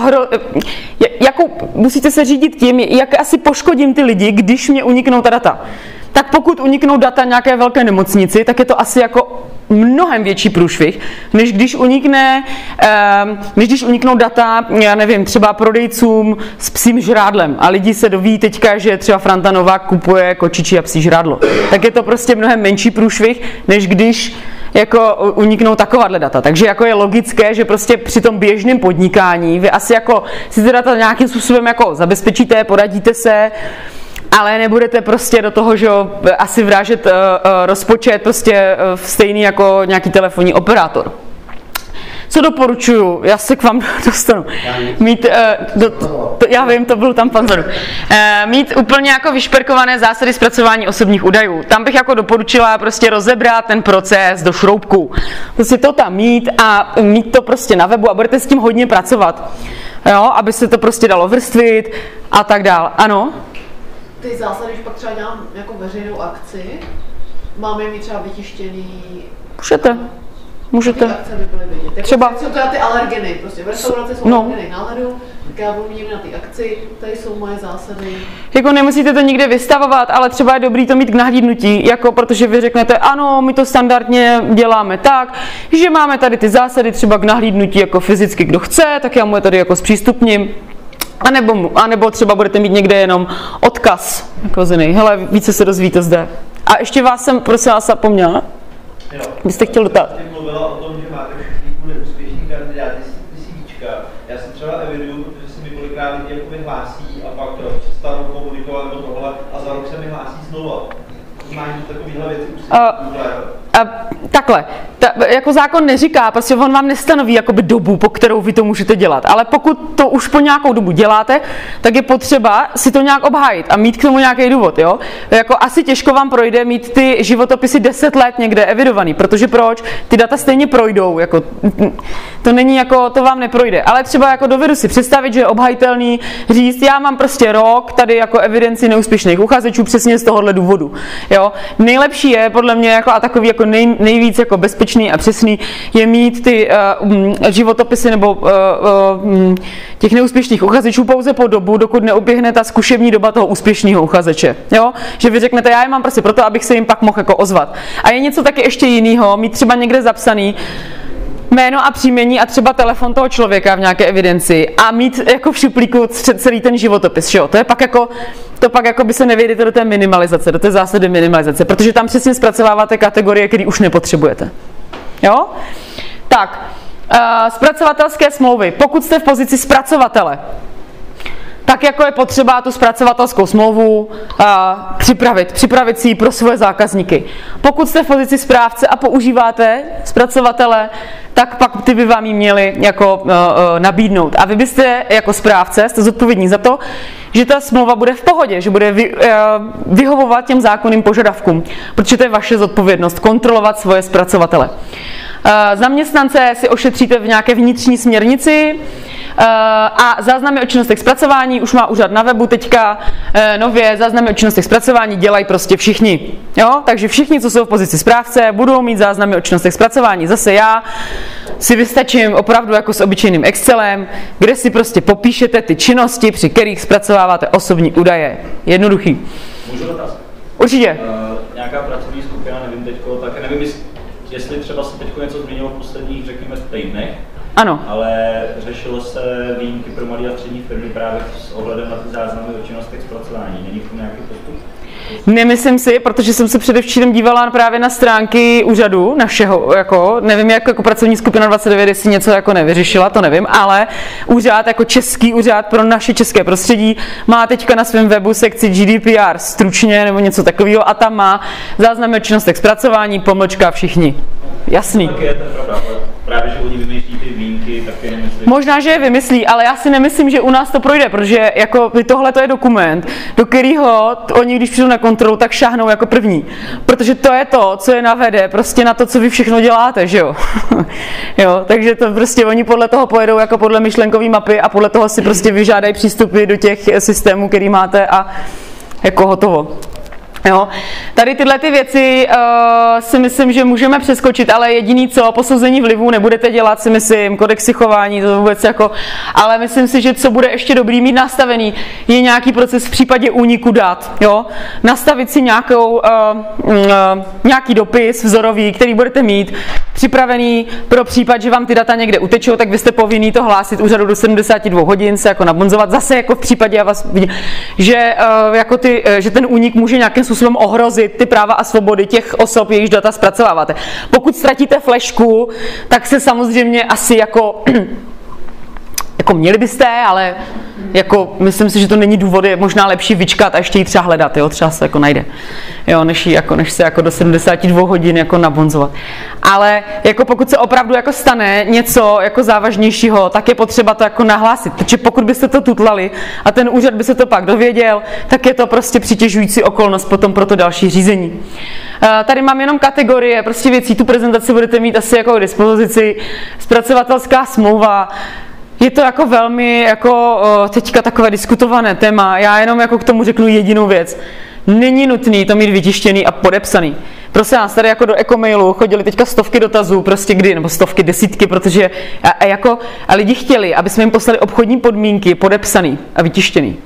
musíte se řídit tím, jak asi poškodím ty lidi, když mě uniknou ta data. Tak pokud uniknou data nějaké velké nemocnici, tak je to asi jako mnohem větší průšvih, než když uniknou data, já nevím, třeba prodejcům s psím žrádlem a lidi se doví teďka, že třeba Franta Novák kupuje kočičí a psí žrádlo. Tak je to prostě mnohem menší průšvih, než když jako uniknou takováhle data. Takže jako je logické, že prostě při tom běžném podnikání vy asi jako si ty data nějakým způsobem jako zabezpečíte, poradíte se, ale nebudete prostě do toho, že asi vrážet rozpočet prostě stejný jako nějaký telefonní operátor. Co doporučuju? Já se k vám dostanu. Mít, já vím, to byl tam pan Zadu. Mít úplně jako vyšperkované zásady zpracování osobních údajů. Tam bych jako doporučila prostě rozebrat ten proces do šroubků. Prostě to tam mít a mít to prostě na webu a budete s tím hodně pracovat. Jo, aby se to prostě dalo vrstvit a tak dál. Ano? Ty zásady, když pak třeba dělám jako veřejnou akci, máme je mít třeba vytištěný. Můžete. Ty akce by byly vidět. Jako třeba jsou teda ty alergeny, prostě v restauraci jsou alergeny náhledu, tak já budu mít na ty akci, tady jsou moje zásady. Jako nemusíte to nikde vystavovat, ale třeba je dobrý to mít k nahlídnutí, jako protože vy řeknete, ano, my to standardně děláme tak, že máme tady ty zásady třeba k nahlídnutí jako fyzicky, kdo chce, tak já mu je tady jako zpřístupním. A nebo třeba budete mít někde jenom odkaz, jako zený. Hele, více se dozvíte zde. A ještě vás jsem, prosím vás, zapomněla? Jo. Byste chtěl dotát? Ty mluvila o tom, že máte všichni neúspěšní kandidáty z CVčka. Já si třeba eviduju, protože se mi kolikrát lidi jako vyhlásí a pak přestanou komunikovat nebo tohle a za rok se mi hlásí znova. Máš takovýhle věci už takhle, jako zákon neříká, prostě on vám nestanoví jakoby dobu, po kterou vy to můžete dělat, ale pokud to už po nějakou dobu děláte, tak je potřeba si to nějak obhájit a mít k tomu nějaký důvod, jo? Jako asi těžko vám projde mít ty životopisy 10 let někde evidovaný, protože proč? Ty data stejně projdou, jako to není jako, to vám neprojde, ale třeba jako dovedu si představit, že je obhajitelný říct, já mám prostě rok tady jako evidenci neúspěšných uchazečů přesně z tohohle důvodu, jo? Nejlepší je podle mě jako a takový jako nejvíc jako bezpečný a přesný je mít ty životopisy nebo těch neúspěšných uchazečů pouze po dobu, dokud neuběhne ta zkušební doba toho úspěšného uchazeče. Jo? Že vy řeknete, já je mám prostě proto, abych se jim pak mohl jako ozvat. A je něco taky ještě jiného, mít třeba někde zapsaný jméno a příjmení a třeba telefon toho člověka v nějaké evidenci a mít jako v šuplíku celý ten životopis. Jo? To je pak jako by se nevěděte do té minimalizace, do té zásady minimalizace, protože tam přesně zpracováváte kategorie, které už nepotřebujete. Jo? Tak, zpracovatelské smlouvy. Pokud jste v pozici zpracovatele, tak jako je potřeba tu zpracovatelskou smlouvu připravit si ji pro svoje zákazníky. Pokud jste v pozici správce a používáte zpracovatele, tak pak ty by vám ji měli jako nabídnout. A vy byste jako správce, jste zodpovědní za to, že ta smlouva bude v pohodě, že bude vyhovovat těm zákonným požadavkům, protože to je vaše zodpovědnost, kontrolovat svoje zpracovatele. Zaměstnance si ošetříte v nějaké vnitřní směrnici a záznamy o činnostech zpracování už má úřad na webu teďka nově, záznamy o činnostech zpracování dělají prostě všichni. Jo? Takže všichni, co jsou v pozici správce, budou mít záznamy o činnostech zpracování. Zase já si vystačím opravdu jako s obyčejným Excelem, kde si prostě popíšete ty činnosti, při kterých zpracováváte osobní údaje. Jednoduchý. Můžu dotaz? Určitě. Nějaká pracovní skupina, nevím teďko, tak nevím, jestli třeba se teďko něco změnilo v posledních, řekněme, týdnech. Ano. Ale řešilo se výjimky pro malé a střední firmy právě s ohledem na ty záznamy o činnostech zpracování. Není v tom nějaký postup? Nemyslím si, protože jsem se předevčírem dívala právě na stránky úřadu našeho, jako, nevím, jak jako pracovní skupina 29, jestli něco jako nevyřešila, to nevím, ale úřad, jako český úřad pro naše české prostředí, má teďka na svém webu sekci GDPR stručně nebo něco takového a tam má záznamy o činnostech zpracování, / všichni. Jasný. Tak je to pravda. právě, že oni vymýšlí ty výjimky, tak jenom jestli... Možná, že je vymyslí, ale já si nemyslím, že u nás to projde, protože jako tohle to je dokument, do kterého oni, když přijdou na kontrolu, tak šáhnou jako první. Protože to je to, co je navede prostě na to, co vy všechno děláte, že jo? Jo, takže to prostě oni podle toho pojedou jako podle myšlenkové mapy a podle toho si prostě vyžádají přístupy do těch systémů, který máte a jako hotovo. Jo. Tady tyhle ty věci si myslím, že můžeme přeskočit, ale jediný co, posouzení vlivu nebudete dělat, si myslím, kodexy chování, to vůbec jako, ale myslím si, že co bude ještě dobrý mít nastavený, je nějaký proces v případě úniku dat, jo. Nastavit si nějaký dopis vzorový, který budete mít připravený pro případ, že vám ty data někde utečou, tak vy jste povinný to hlásit úřadu do 72 hodin, se jako nabonzovat, zase jako v případě, já vás vidím, že, že ten únik může nějakým způsobem ohrozit ty práva a svobody těch osob, jejichž data zpracováváte. Pokud ztratíte flešku, tak se samozřejmě asi jako měli byste, ale jako myslím si, že to není důvod, je možná lepší vyčkat a ještě ji třeba hledat, jo, třeba se jako najde, jo, než se jako do 72 hodin jako nabonzovat. Ale jako pokud se opravdu jako stane něco jako závažnějšího, tak je potřeba to jako nahlásit, protože pokud byste to tutlali a ten úřad by se to pak dověděl, tak je to prostě přitěžující okolnost potom pro to další řízení. Tady mám jenom kategorie prostě věcí, tu prezentaci budete mít asi jako k dispozici, zpracovatelská smlouva. Je to jako velmi jako teďka takové diskutované téma. Já jenom jako k tomu řeknu jedinou věc. Není nutný to mít vytištěný a podepsaný. Prosím nás, tady jako do e-mailu chodili teďka stovky dotazů, prostě kdy, nebo stovky, desítky, protože a lidi chtěli, aby jsme jim poslali obchodní podmínky podepsaný a vytištěný.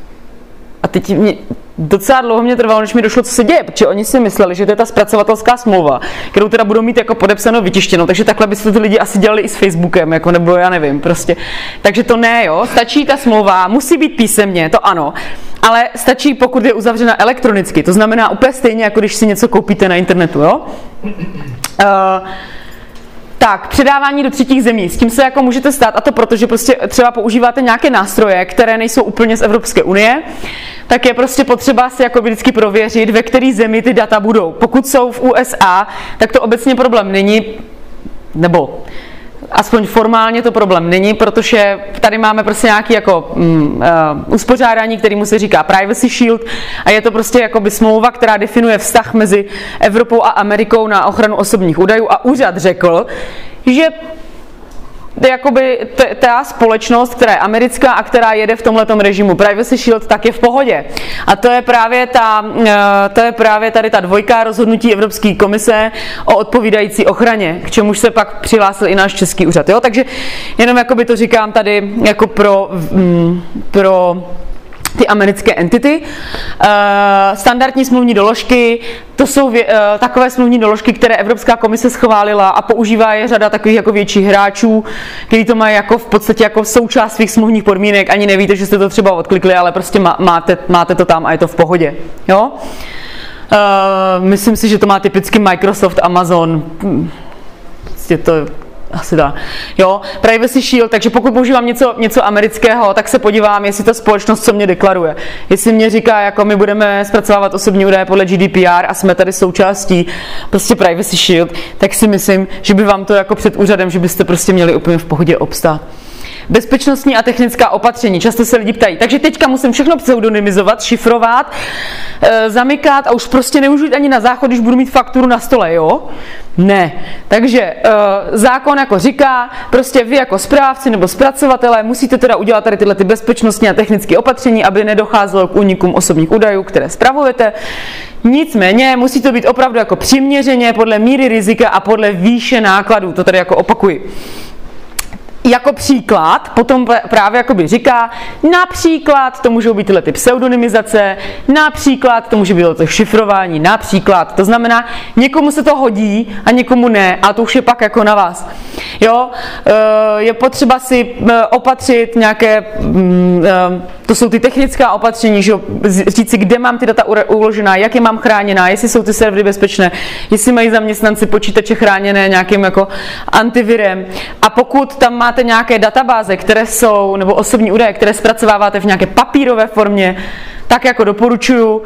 A teď docela dlouho mě trvalo, než mi došlo, co se děje, protože oni si mysleli, že to je ta zpracovatelská smlouva, kterou teda budou mít jako podepsanou, vytištěnou, takže takhle by si to ty lidi asi dělali i s Facebookem, jako nebo já nevím, prostě. Takže to ne, jo, stačí ta smlouva, musí být písemně, to ano, ale stačí, pokud je uzavřena elektronicky, to znamená úplně stejně, jako když si něco koupíte na internetu, jo. Tak, předávání do třetích zemí, s tím se jako můžete stát, a to proto, že prostě třeba používáte nějaké nástroje, které nejsou úplně z Evropské unie, tak je prostě potřeba si jako vždycky prověřit, ve které zemi ty data budou. Pokud jsou v USA, tak to obecně problém není, nebo aspoň formálně to problém není, protože tady máme prostě nějaký jako uspořádání, kterému se říká Privacy Shield a je to prostě jakoby smlouva, která definuje vztah mezi Evropou a Amerikou na ochranu osobních údajů a úřad řekl, že jakoby ta společnost, která je americká a která jede v tomhletom režimu Privacy Shield, tak je v pohodě. A to je právě tady ta dvojka rozhodnutí Evropské komise o odpovídající ochraně, k čemuž se pak přihlásil i náš český úřad. Jo? Takže jenom jakoby to říkám tady jako pro ty americké entity. Standardní smluvní doložky, to jsou takové smluvní doložky, které Evropská komise schválila a používá je řada takových jako větších hráčů, kteří to mají jako v podstatě jako součást svých smluvních podmínek, ani nevíte, že jste to třeba odklikli, ale prostě máte to tam a je to v pohodě. Jo? Myslím si, že to má typicky Microsoft, Amazon, prostě to asi dá. Jo, Privacy Shield, takže pokud používám něco amerického, tak se podívám, jestli ta společnost co mě deklaruje. Jestli mě říká, jako my budeme zpracovávat osobní údaje podle GDPR a jsme tady součástí prostě Privacy Shield, tak si myslím, že by vám to jako před úřadem, že byste prostě měli úplně v pohodě obstát. Bezpečnostní a technická opatření. Často se lidi ptají. Takže teďka musím všechno pseudonymizovat, šifrovat, zamykat a už prostě nemůžu jít ani na záchod, když budu mít fakturu na stole, jo? Ne. Takže zákon jako říká, prostě vy jako správci nebo zpracovatelé musíte teda udělat tady tyhle ty bezpečnostní a technické opatření, aby nedocházelo k únikům osobních údajů, které spravujete. Nicméně musí to být opravdu jako přiměřeně podle míry rizika a podle výše nákladů. To tady jako opakuji. Jako příklad, potom právě jakoby říká, například to můžou být tyhle ty pseudonymizace, například to může být to šifrování, například, to znamená, někomu se to hodí a někomu ne, a to už je pak jako na vás. Jo, je potřeba si opatřit nějaké, to jsou ty technická opatření, že říct si, kde mám ty data uložená, jak je mám chráněná, jestli jsou ty servery bezpečné, jestli mají zaměstnanci počítače chráněné nějakým jako antivirem. A pokud tam máte nějaké databáze, které jsou, nebo osobní údaje, které zpracováváte v nějaké papírové formě, tak jako doporučuji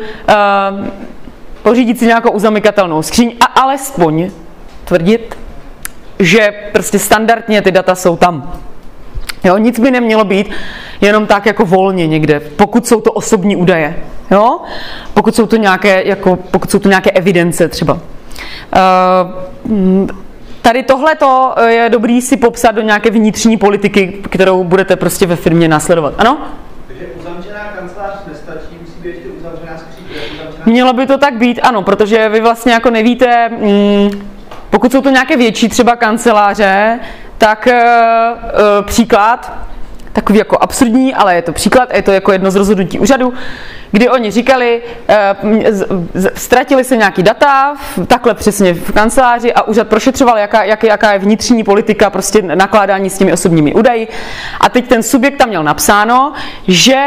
pořídit si nějakou uzamykatelnou skříň a alespoň tvrdit, že prostě standardně ty data jsou tam. Jo, nic by nemělo být jenom tak jako volně někde, pokud jsou to osobní údaje. Jo? Pokud jsou to nějaké evidence třeba. Tady tohleto je dobrý si popsat do nějaké vnitřní politiky, kterou budete prostě ve firmě následovat. Ano? Takže uzavřená kancelář nestačí, musí být ještě uzavřená skříň. Mělo by to tak být, ano, protože vy vlastně jako nevíte, pokud jsou to nějaké větší třeba kanceláře, tak příklad, takový jako absurdní, ale je to příklad, je to jako jedno z rozhodnutí úřadu, kdy oni říkali, ztratili se nějaký data, takhle přesně v kanceláři a úřad prošetřoval, jaká je vnitřní politika prostě nakládání s těmi osobními údaji. A teď ten subjekt tam měl napsáno, že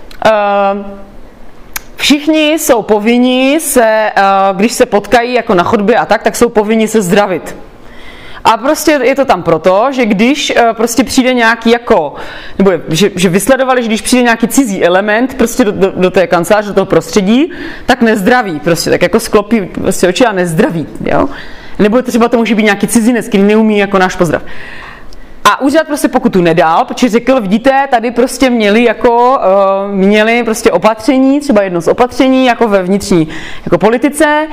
všichni jsou povinni se, když se potkají jako na chodbě a tak jsou povinni se zdravit. A prostě je to tam proto, že když prostě přijde nějaký jako, nebo že vysledovali, že když přijde nějaký cizí element prostě do té kanceláře, do toho prostředí, tak nezdraví prostě, tak jako sklopí prostě oči a nezdraví, jo. Nebo třeba to může být nějaký cizinec, který neumí jako náš pozdrav. A úřad prostě pokutu nedal, protože řekl, vidíte, tady prostě měli prostě opatření, třeba jedno z opatření jako ve vnitřní jako politice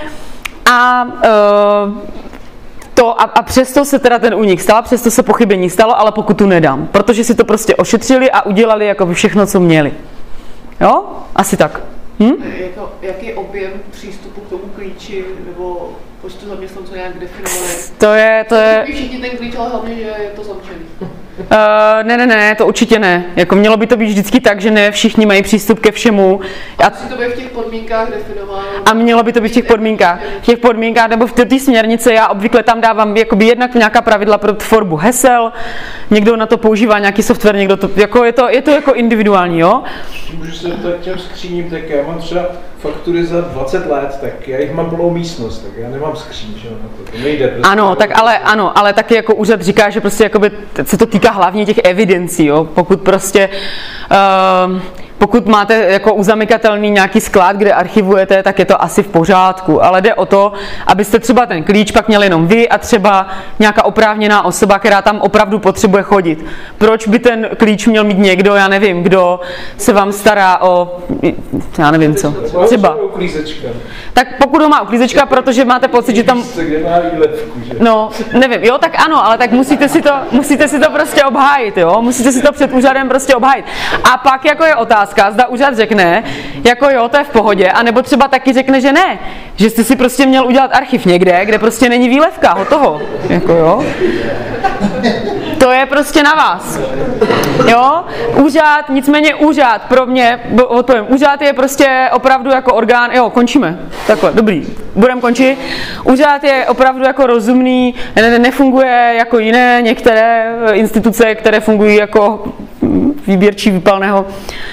a přesto se teda ten únik stal, přesto se pochybení stalo, ale pokutu nedám, protože si to prostě ošetřili a udělali jako všechno, co měli. Jo? Asi tak. Jaký objem přístupu k tomu klíči nebo počtu zaměstnanců nějak definovaný? To je... Všichni ten klíč, ale hlavně, že je to zamčený. Ne, to určitě ne. Jako mělo by to být vždycky tak, že ne všichni mají přístup ke všemu. Musí to být v těch podmínkách definováno. A mělo by to být v těch podmínkách. V těch podmínkách nebo v té směrnici já obvykle tam dávám jakoby jednak nějaká pravidla pro tvorbu hesel, někdo na to používá nějaký software, někdo to, jako je to jako individuální, jo? Můžu se zeptat těm skříním, tak já mám třeba faktury za 20 let, tak já jich mám plnou místnost, tak já nemám skříň, že to nejde. Prostě Ano, ale taky jako úřad říká, že prostě jakoby se to týká hlavně těch evidencí, jo? Pokud prostě pokud máte jako uzamykatelný nějaký sklad, kde archivujete, tak je to asi v pořádku, ale jde o to, abyste třeba ten klíč pak měli jenom vy a třeba nějaká oprávněná osoba, která tam opravdu potřebuje chodit. Proč by ten klíč měl mít někdo, já nevím, kdo se vám stará o, já nevím co, třeba. Tak pokud ho má uklízečka, protože máte pocit, že tam... No, nevím, jo, tak ano, ale tak musíte si to prostě obhájit, jo, musíte si to před úřadem prostě obhájit. A pak jako je otázka, zda úřad řekne, jako jo, to je v pohodě, anebo třeba taky řekne, že ne, že jste si prostě měl udělat archiv někde, kde prostě není výlevka, hotovo, jako jo. To je prostě na vás, jo, úřad, nicméně úřad, pro mě, odpovím, úřad je prostě opravdu jako orgán, jo, končíme, takhle, dobrý, budeme končit, úřad je opravdu jako rozumný, nefunguje jako jiné některé instituce, které fungují jako výběrčí výpalného.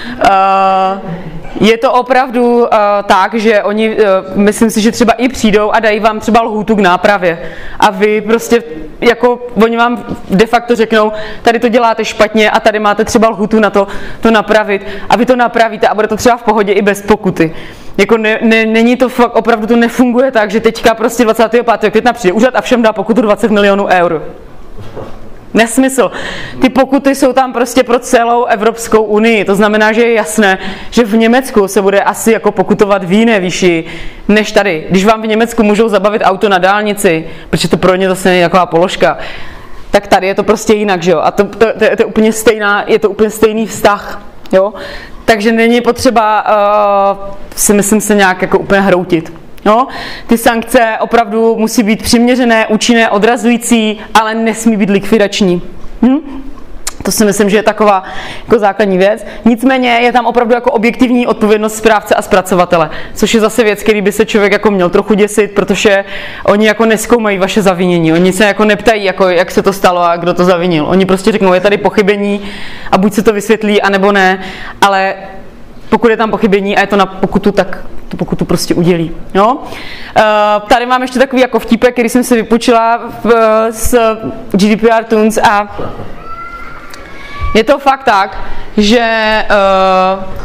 Je to opravdu tak, že oni, myslím si, že třeba i přijdou a dají vám třeba lhůtu k nápravě. A vy prostě, jako oni vám de facto řeknou, tady to děláte špatně a tady máte třeba lhůtu na to napravit. A vy to napravíte a bude to třeba v pohodě i bez pokuty. Jako není to fakt, opravdu to nefunguje tak, že teďka prostě 25. května přijde úřad a všem dá pokutu 20 milionů eur. Nesmysl. Ty pokuty jsou tam prostě pro celou Evropskou unii. To znamená, že je jasné, že v Německu se bude asi jako pokutovat v jiné výši než tady. Když vám v Německu můžou zabavit auto na dálnici, protože to pro ně zase není taková položka, tak tady je to prostě jinak, že jo? A to je to úplně stejný vztah, jo? Takže není potřeba si myslím se nějak jako úplně hroutit. No, ty sankce opravdu musí být přiměřené, účinné, odrazující, ale nesmí být likvidační. To si myslím, že je taková jako základní věc. Nicméně je tam opravdu jako objektivní odpovědnost správce a zpracovatele, což je zase věc, který by se člověk jako měl trochu děsit, protože oni jako nezkoumají vaše zavinění. Oni se jako neptají, jako jak se to stalo a kdo to zavinil. Oni prostě řeknou, je tady pochybení a buď se to vysvětlí, anebo ne, ale pokud je tam pochybení a je to na pokutu, tak tu pokutu prostě udělí. Jo? Tady mám ještě takový jako vtípek, který jsem si vypočila z GDPR Tunes a je to fakt tak, že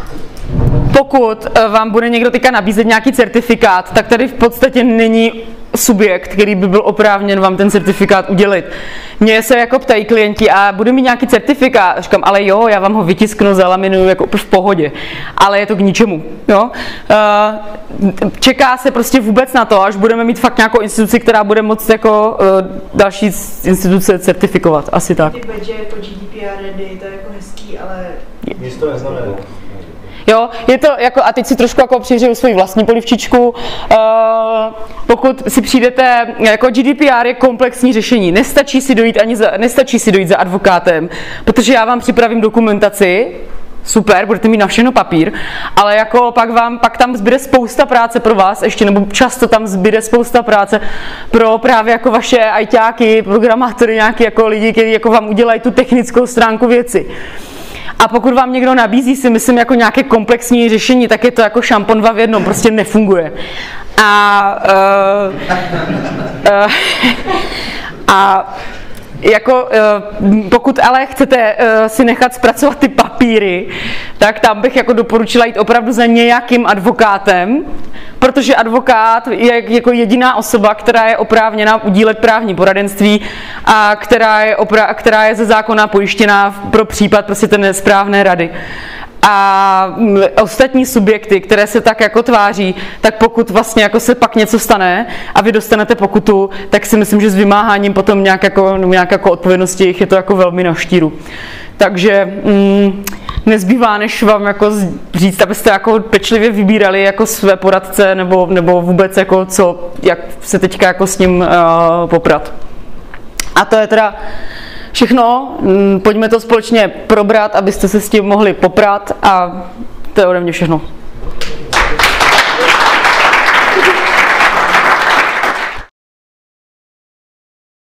pokud vám bude někdo teďka nabízet nějaký certifikát, tak tady v podstatě není subjekt, který by byl oprávněn vám ten certifikát udělit. Mně se jako ptají klienti, a budu mít nějaký certifikát? Říkám, ale jo, já vám ho vytisknu, zalaminuju jako v pohodě, ale je to k ničemu. Jo? Čeká se prostě vůbec na to, až budeme mít fakt nějakou instituci, která bude moct jako další instituce certifikovat. Asi tak. Ty badge jako GDPR ready, to je jako hezký, ale... Nic to neznamená. Jo, je to jako, a teď si trošku jako přihřeju svoji vlastní polivčičku. Pokud si přijdete, jako GDPR je komplexní řešení, nestačí si dojít za advokátem, protože já vám připravím dokumentaci, super, budete mít na všechno papír, ale jako pak tam zbyde spousta práce pro vás ještě, nebo často tam zbyde spousta práce pro právě jako vaše ajťáky, programátory, nějaký jako lidi, kteří jako vám udělají tu technickou stránku věci. A pokud vám někdo nabízí, si myslím, jako nějaké komplexní řešení, tak je to jako šampon 2 v jednom, prostě nefunguje. A jako, pokud ale chcete si nechat zpracovat ty papíry, tak tam bych jako doporučila jít opravdu za nějakým advokátem, protože advokát je jako jediná osoba, která je oprávněna udílet právní poradenství a která je ze zákona pojištěná pro případ prostě té nesprávné rady. A ostatní subjekty, které se tak jako tváří, tak pokud vlastně jako se pak něco stane a vy dostanete pokutu, tak si myslím, že s vymáháním potom nějak jako odpovědnosti je to jako velmi na štíru. Takže nezbývá, než vám jako říct, abyste jako pečlivě vybírali jako své poradce nebo vůbec jako jak se teďka jako s ním poprat. A to je teda všechno, pojďme to společně probrat, abyste se s tím mohli poprat, a to je ode mě všechno.